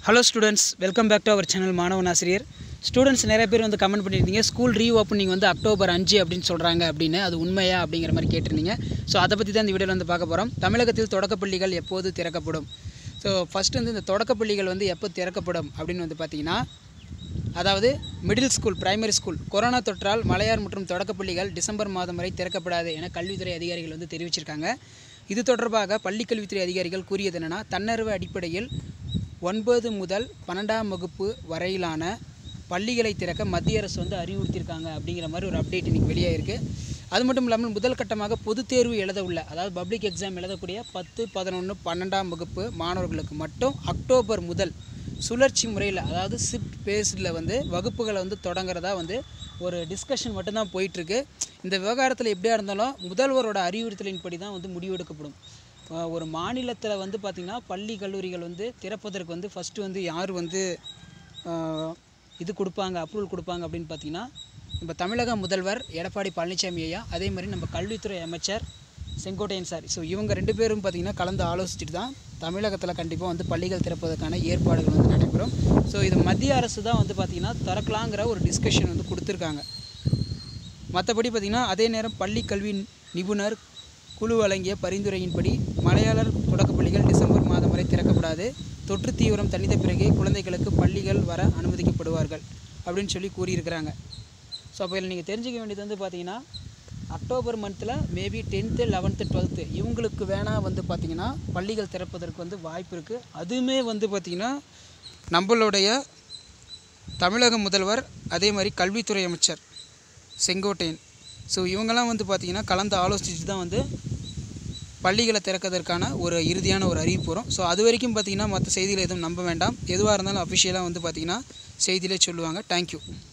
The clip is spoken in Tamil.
Hello students, welcome back to our channel மாணவன் ஆசிரியர். ஸ்டூடெண்ட்ஸ் நிறைய பேர் வந்து கமெண்ட் பண்ணியிருந்தீங்க ஸ்கூல் ரீஓப்பனிங் வந்து அக்டோபர் 5 அப்படின்னு சொல்கிறாங்க அப்படின்னு அது உண்மையா அப்படிங்கிற மாதிரி கேட்டிருந்தீங்க. ஸோ அதை பற்றி தான் இந்த வீடியோவில் வந்து பார்க்க போகிறோம். தமிழகத்தில் தொடக்கப்பள்ளிகள் எப்போது திறக்கப்படும்? ஸோ ஃபஸ்ட்டு வந்து இந்த தொடக்கப்பள்ளிகள் வந்து எப்போ திறக்கப்படும் அப்படின்னு வந்து பார்த்திங்கன்னா, அதாவது middle school, primary school corona தொற்றால் மலையார் மற்றும் தொடக்கப்பள்ளிகள் டிசம்பர் மாதம் வரை திறக்கப்படாது என கல்வித்துறை அதிகாரிகள் வந்து தெரிவிச்சிருக்காங்க. இது தொடர்பாக பள்ளிக்கல்வித்துறை அதிகாரிகள் கூறியது என்னென்னா, தன்னறிவு அடிப்படையில் 9 முதல் 12ஆம் வகுப்பு வரையிலான பள்ளிகளை திறக்க மத்திய அரசு வந்து அறிவுறுத்தியிருக்காங்க அப்படிங்கிற மாதிரி ஒரு அப்டேட் இன்றைக்கி வெளியாகிருக்கு. அது மட்டும் இல்லாமல் முதல் கட்டமாக பொதுத் தேர்வு எழுத உள்ள, அதாவது பப்ளிக் எக்ஸாம் எழுதக்கூடிய 10, 11, 12ஆம் வகுப்பு மாணவர்களுக்கு மட்டும் அக்டோபர் முதல் சுழற்சி முறையில், அதாவது ஷிஃப்ட் பேஸில் வந்து வகுப்புகளை வந்து தொடங்குறதா வந்து ஒரு டிஸ்கஷன் மட்டும்தான் போயிட்டுருக்கு. இந்த விவகாரத்தில் எப்படியா இருந்தாலும் முதல்வரோட அறிவுறுத்தலின்படி தான் வந்து முடிவெடுக்கப்படும். ஒரு மாநிலத்தில் வந்து பார்த்திங்கன்னா பள்ளி கல்லூரிகள் வந்து திறப்பதற்கு வந்து ஃபஸ்ட்டு வந்து யார் வந்து இது கொடுப்பாங்க, அப்ரூவல் கொடுப்பாங்க அப்படின்னு பார்த்திங்கன்னா, நம்ம தமிழக முதல்வர் எடப்பாடி பழனிசாமி ஐயா, அதே மாதிரி நம்ம கல்வித்துறை அமைச்சர் செங்கோட்டையன் சார். ஸோ இவங்க 2 பேரும் பார்த்திங்கன்னா கலந்து ஆலோசிச்சுட்டு தான் தமிழகத்தில் கண்டிப்பாக வந்து பள்ளிகள் திறப்பதற்கான ஏற்பாடுகள் வந்து நடைபெறும். ஸோ இது மத்திய அரசு தான் வந்து பார்த்திங்கன்னா திறக்கலாங்கிற ஒரு டிஸ்கஷன் வந்து கொடுத்துருக்காங்க. மற்றபடி பார்த்திங்கன்னா அதே நேரம் பள்ளி கல்வி நிபுணர் குழு வழங்கிய பரிந்துரையின்படி மலையாளர் தொடக்கப்பள்ளிகள் டிசம்பர் மாதம் வரை திறக்கப்படாது. தொற்று தீவிரம் தணிந்த பிறகே குழந்தைகளுக்கு பள்ளிகள் வர அனுமதிக்கப்படுவார்கள் அப்படின்னு சொல்லி கூறியிருக்கிறாங்க. ஸோ அப்போ இதில் நீங்கள் தெரிஞ்சிக்க வேண்டியது வந்து பார்த்திங்கன்னா, அக்டோபர் மந்தில் மேபி 10th, 11th, 12th இவங்களுக்கு வேணால் வந்து பார்த்திங்கன்னா பள்ளிகள் திறப்பதற்கு வந்து வாய்ப்பு இருக்குது. அதுவுமே வந்து பார்த்திங்கன்னா நம்மளுடைய தமிழக முதல்வர், அதே மாதிரி கல்வித்துறை அமைச்சர் செங்கோட்டையன், ஸோ இவங்கெல்லாம் வந்து பார்த்திங்கன்னா கலந்து ஆலோசித்து தான் வந்து பள்ளிகளை திறக்கிறதுக்கான ஒரு இறுதியான ஒரு அறிவிப்பு வரும். ஸோ அது வரைக்கும் பார்த்திங்கன்னா மற்ற செய்திகளை எதுவும் நம்ப வேண்டாம். எதுவாக இருந்தாலும் அஃபிஷியலாக வந்து பார்த்திங்கன்னா செய்தியிலே சொல்லுவாங்க. தேங்க்யூ.